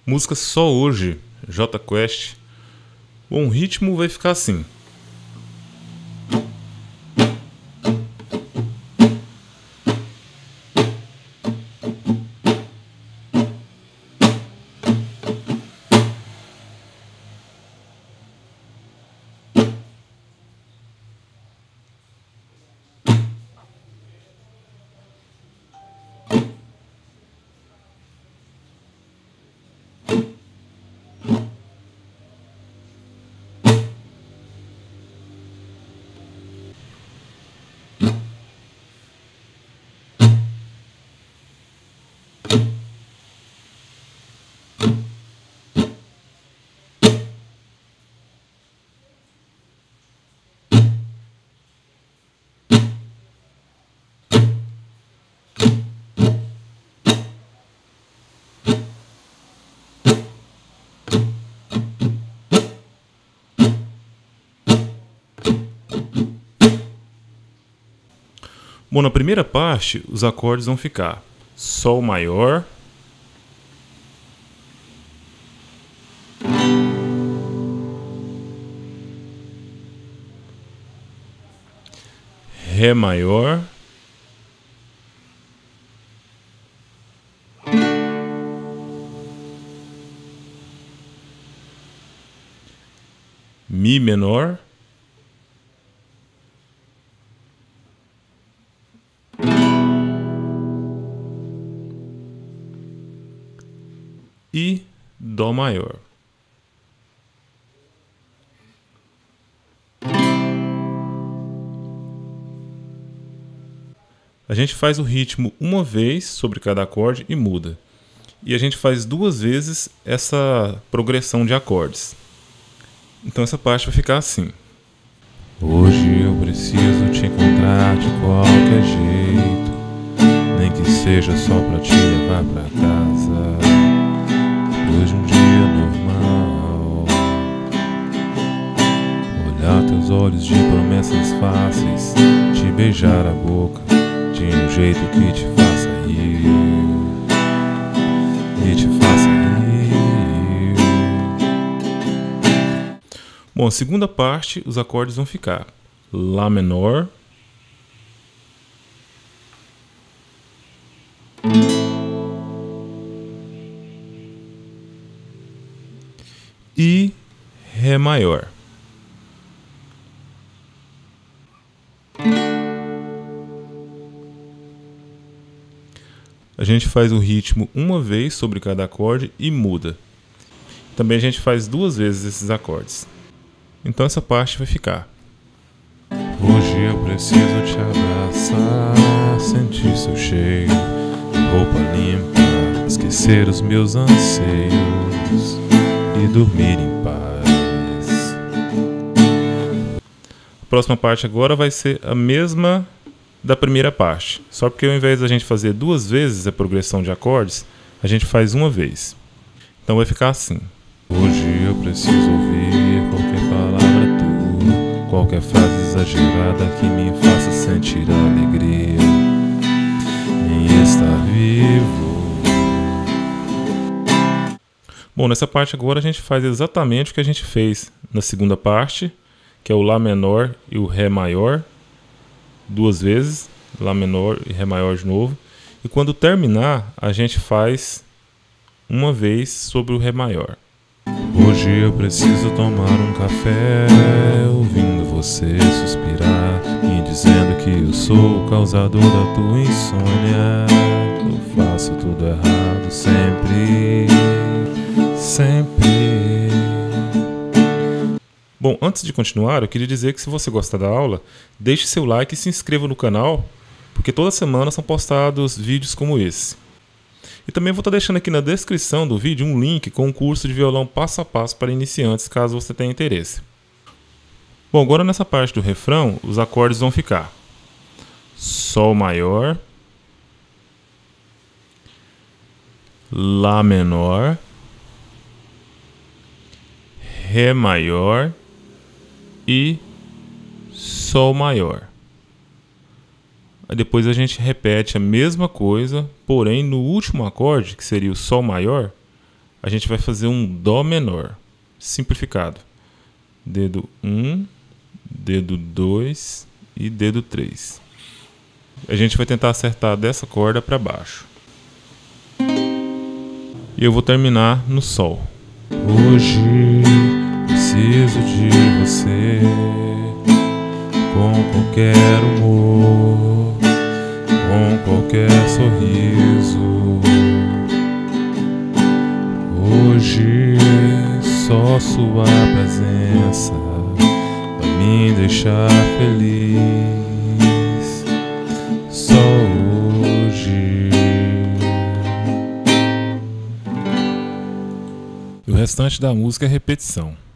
Música Só Hoje, J Quest. Bom, o ritmo vai ficar assim. Bom, na primeira parte, os acordes vão ficar Sol maior, Ré maior, Mi menor, e Dó maior. A gente faz o ritmo uma vez sobre cada acorde e muda. E a gente faz duas vezes essa progressão de acordes. Então essa parte vai ficar assim. Hoje eu preciso te encontrar de qualquer jeito, nem que seja só pra te levar pra casa, depois de um dia normal. Olhar teus olhos de promessas fáceis, te beijar a boca de um jeito que te faça rir, e te faça rir. Bom, a segunda parte, os acordes vão ficar Lá menor, e Ré maior. A gente faz o ritmo uma vez sobre cada acorde e muda. Também a gente faz duas vezes esses acordes. Então essa parte vai ficar. Hoje eu preciso te abraçar, sentir seu cheiro, roupa limpa, esquecer os meus anseios e dormir em paz. A próxima parte agora vai ser a mesma da primeira parte, só porque ao invés da gente fazer duas vezes a progressão de acordes, a gente faz uma vez. Então vai ficar assim. Hoje eu preciso ouvir qualquer palavra tua, qualquer frase exagerada que me faça sentir a alegria em estar vivo. Bom, nessa parte agora a gente faz exatamente o que a gente fez na segunda parte, que é o Lá menor e o Ré maior, duas vezes, Lá menor e Ré maior de novo. E quando terminar, a gente faz uma vez sobre o Ré maior. Hoje eu preciso tomar um café, ouvindo você suspirar e dizendo que eu sou o causador da tua insônia. Eu faço tudo errado sempre, sempre. Bom, antes de continuar, eu queria dizer que se você gosta da aula, deixe seu like e se inscreva no canal, porque toda semana são postados vídeos como esse. E também vou estar deixando aqui na descrição do vídeo um link com um curso de violão passo a passo para iniciantes, caso você tenha interesse. Bom, agora nessa parte do refrão, os acordes vão ficar Sol maior, Lá menor, Ré maior e Sol maior. Aí depois a gente repete a mesma coisa, porém no último acorde, que seria o Sol maior, a gente vai fazer um Dó menor, simplificado. Dedo 1, dedo 2 e dedo 3. A gente vai tentar acertar dessa corda para baixo. E eu vou terminar no Sol. Hoje preciso de você, com qualquer humor, com qualquer sorriso. Hoje só sua presença vai me deixar feliz. Só hoje. E o restante da música é repetição.